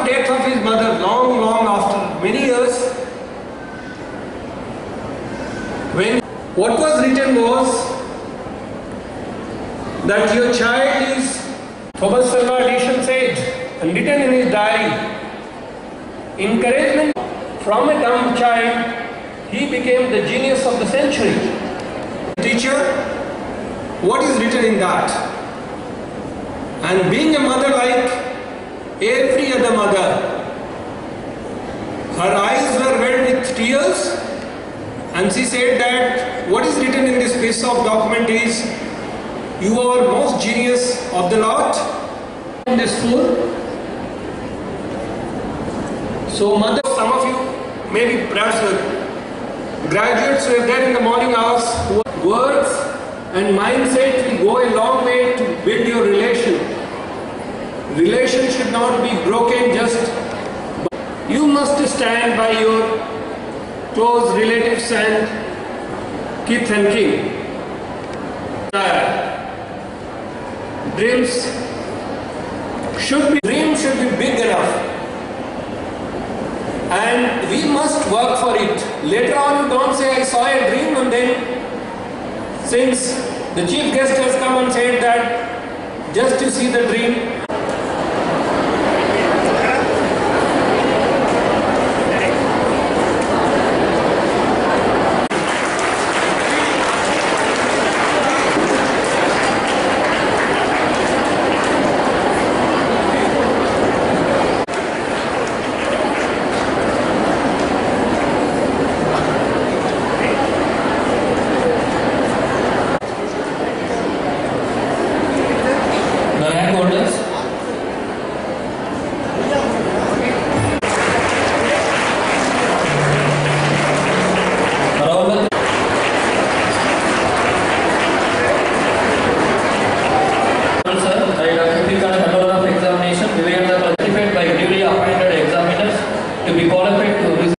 after death of his mother, long after, many years, when what was written was that your child is, Thomas Salva Edison said, and written in his diary, encouragement from a dumb child, he became the genius of the century. Teacher, what is written in that? And being a mother like every other mother, her eyes were wet with tears, and she said that what is written in this piece of document is, you are most genius of the lot in this school. So mother, some of you, maybe perhaps graduates were there in the morning hours. Words and mindset will go a long way to build your relation. Relation should not be broken just. You must stand by your close relatives and kith and kin. Dreams should be big enough. And we must work for it. Later on, you don't say, I saw a dream, and then, since the chief guest has come and said that just to see the dream,